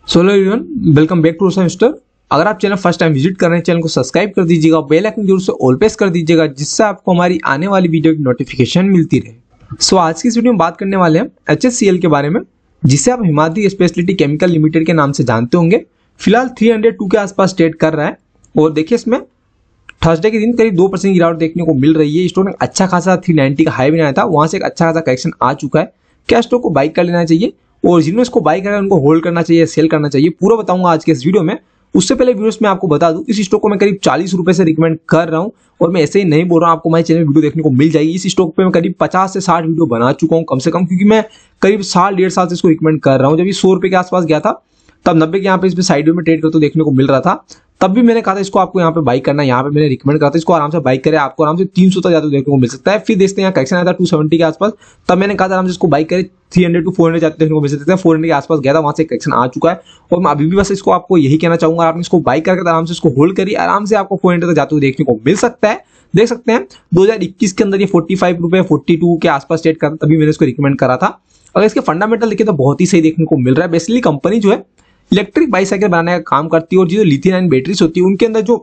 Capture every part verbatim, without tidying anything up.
So hello everyone, welcome back to investor. अगर आप channel first time visit कर रहे हैं, चैनल को सब्सक्राइब कर दीजिएगा, बेल आइकन जरूर से ऑल प्रेस कर दीजिएगा, जिससे आपको हमारी आने वाली वीडियो की नोटिफिकेशन मिलती रहे। सो so, आज की इस वीडियो में बात करने वाले हैं एच एस सी एल के बारे में, जिसे आप हिमाद्री स्पेशलिटी केमिकल लिमिटेड के नाम से जानते होंगे। फिलहाल तीन सौ दो के आसपास ट्रेड कर रहा है और देखिए इसमें थर्सडे के दिन करीब दो परसेंट गिरावट देखने को मिल रही है। स्टॉक ने अच्छा खासा तीन सौ नब्बे का हाई बनाया था, वहां से एक अच्छा खासा करेक्शन आ चुका है। क्या स्टॉक को बाई कर लेना चाहिए और जिन्होंने इसको बाई करा है उनको होल्ड करना चाहिए, सेल करना चाहिए, पूरा बताऊंगा आज के इस वीडियो में। उससे पहले व्यूअर्स मैं आपको बता दूं, इस स्टॉक को मैं करीब चालीस रुपए से रिकमेंड कर रहा हूं और मैं ऐसे ही नहीं बोल रहा हूं, आपको हमारे चैनल में वीडियो देखने को मिल जाएगी। इस स्टॉक पे मैं करीब पचास से साठ वीडियो बना चुका हूं कम से कम, क्योंकि मैं करीब साल डेढ़ साल से इसको रिकमेंड कर रहा हूं। जब ये सौ रुपए के आसपास गया था तब नब्बे के यहाँ पे इसमें साइड में ट्रेड करते देखने को मिल रहा था, तब भी मैंने कहा था इसको आपको यहाँ पे बाई करना है। यहाँ पे मैंने रिकमेंड करा था इसको आराम से बाई करें, आपको आराम से तीन सौ तक जाते देखने को मिल सकता है। फिर देखते हैं यहाँ करेक्शन आया था दो सौ सत्तर के आसपास, तब मैंने कहा था आराम से इसको बाई करें, तीन सौ टू चार सौ जाते देखने को मिल सकता है। चार सौ के आसपास गया था, वहां से करेक्शन आ चुका है और मैं अभी भी बस इसको आपको यही कहना चाहूंगा, आपने इसको बाई करके आराम से इसको होल्ड करिए, आराम से आपको चार सौ तक जाते हुए देखने को मिल सकता है। देख सकते हैं दो हज़ार इक्कीस के अंदर ये पैंतालीस रुपए बयालीस के आसपास ट्रेड करता, तभी मैंने इसको रिकमेंड करा था। अगर इसके फंडामेंटल देखें तो बहुत ही सही देखने को मिल रहा है। बेसिकली कंपनी जो है इलेक्ट्रिक बाइसाइकिल बनाने का काम करती है और जो लिथियम आयन बैटरीज होती है उनके अंदर जो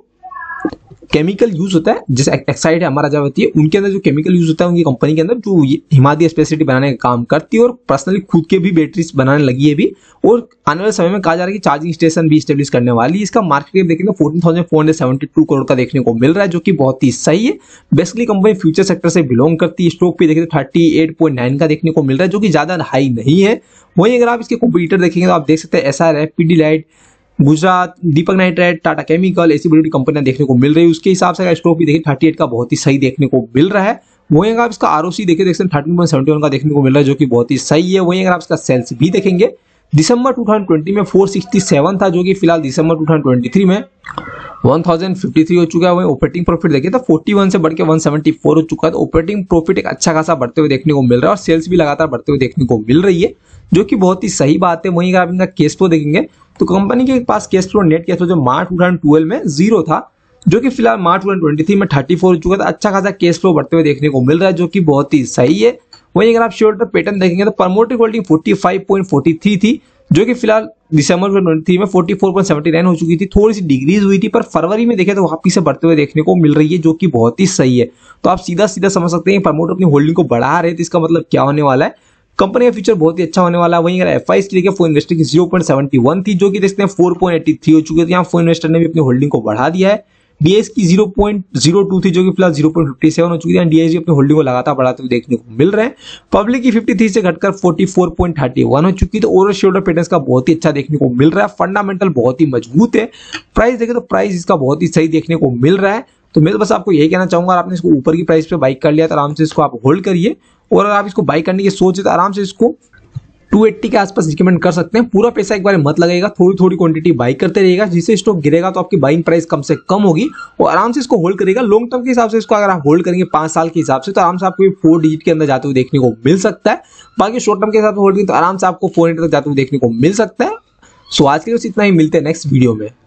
केमिकल यूज होता है, जैसे एक्साइड है हमारा होती है, उनके अंदर जो केमिकल यूज होता है उनकी कंपनी के अंदर, जो हिमाद्री स्पेशलिटी बनाने का काम करती है और पर्सनली खुद के भी बैटरीज बनाने लगी है भी। और आने वाले समय में कहा जा रहा है कि चार्जिंग स्टेशन भी स्टेब्लिश करने वाली है। इसका मार्केट कैप देखेंगे तो चौदह हज़ार चार सौ बहत्तर करोड़ का देखने को मिल रहा है, जो कि बहुत ही सही है। बेसिकली कंपनी फ्यूचर सेक्टर से बिलोंग करती है। स्टॉक पे देखें तो अड़तीस पॉइंट नौ का देखने को मिल रहा है, जो कि ज्यादा हाई नहीं है। वहीं अगर आप इसके कॉम्पिटिटर देखेंगे तो आप देख सकते हैं एस आर है, पीडीलाइट, गुजरात, दीपक नाइट्राइट, टाटा केमिकल, ऐसी बड़ी बड़ी कंपनियां देखने को मिल रही है। उसके हिसाब से स्टॉक भी देखिए अड़तीस का बहुत ही सही देखने को मिल रहा है। वहीं अगर आप इसका आरओसी देखें देख सकते हैं तेरह पॉइंट सात एक का देखने को मिल रहा है, जो कि बहुत ही सही है। वहीं अगर आप इसका सेल्स भी देखेंगे दिसंबर दो हज़ार बीस में चार सौ सरसठ था, जो कि फिलहाल दिसंबर दो हज़ार तेईस में एक हज़ार तिरेपन हो चुका है। वहीं ऑपरेटिंग प्रॉफिट देखिए तो इकतालीस से बढ़ के एक सौ चौहत्तर हो चुका है, तो ऑपरेटिंग प्रॉफिट एक अच्छा खासा बढ़ते हुए देखने को मिल रहा है और सेल्स भी लगातार बढ़ते हुए देखने को मिल रही है, जो कि बहुत ही सही बात है। वहीं अगर आप इनका कैश फ्लो देखेंगे तो कंपनी के पास cash flow, net cash flow जो मार्च दो हज़ार बारह में जीरो था, जो कि फिलहाल मार्च दो हज़ार तेईस में चौंतीस हो चुका था। अच्छा खासा कैश फ्लो बढ़ते हुए देखने को मिल रहा है, जो कि बहुत ही सही है। वहीं अगर आप शेयर होल्डर पैटर्न देखेंगे तो प्रमोटर होल्डिंग पैंतालीस पॉइंट तैंतालीस थी, जो कि फिलहाल दिसंबर दो हज़ार तेईस में चौवालीस पॉइंट सात नौ हो चुकी थी, थोड़ी सी डिक्रीज हुई थी, पर फरवरी में देखें तो वापिस से बढ़ते हुए देखने को मिल रही है, जो कि बहुत ही सही है। तो आप सीधा सीधा समझ सकते हैं प्रमोटर अपनी होल्डिंग को बढ़ा रहे हैं, तो इसका मतलब क्या होने वाला है, कंपनी का फ्यूचर बहुत ही अच्छा होने वाला है। वहीं अगर एफ आई की देखिए फॉर इन्वेस्टर की जीरो पॉइंट सेवन वन थी, जो कि देखते हैं चार पॉइंट तिरासी हो चुकी है, यहाँ फॉर इन्वेस्टर ने भी अपनी होल्डिंग को बढ़ा दिया है। डीएस की जीरो पॉइंट जीरो टू थी, जो कि फिलहाल जीरो पॉइंट फाइव सेवन हो चुकी है। डीएस अपनी होल्डिंग को लगातार बढ़ाते हुए देखने को मिल रहे हैं। पब्लिक की तिरेपन से घटकर चौवालीस पॉइंट तीस एक हो चुकी है, तो ओवरऑल शेयर होल्डर पैटर्न का बहुत ही अच्छा देखने को मिल रहा है। फंडामेंटल बहुत ही मजबूत है। प्राइस देखें तो प्राइस इसका बहुत ही सही देखने को मिल रहा है। तो मैं तो बस आपको यही कहना चाहूंगा, आपने इसको ऊपर की प्राइस पे बाई कर लिया तो आराम से इसको आप होल्ड करिए, और अगर आप इसको बाई करने की सोच है तो आराम से इसको दो सौ अस्सी के आसपास रिकमेंड कर सकते हैं। पूरा पैसा एक बार मत लगेगा, थोड़ी थोड़ी क्वांटिटी बाई करते रहेगा, जिससे स्टॉक गिरेगा तो आपकी बाइंग प्राइस कम से कम होगी और आराम से इसको होल्ड करेगा। लॉन्ग टर्म के हिसाब से इसको अगर आप होल्ड करेंगे पांच साल के हिसाब से, तो आराम से आपको फोर डिजिट के अंदर जाते हुए देखने को मिल सकता है। बाकी शॉर्ट टर्म के हिसाब से होल्ड करेंगे तो आराम से आपको फोर हंड्रेड तक जाते हुए देखने को मिल सकता है। सो आज के लिए इतना ही, मिलते हैं नेक्स्ट वीडियो में।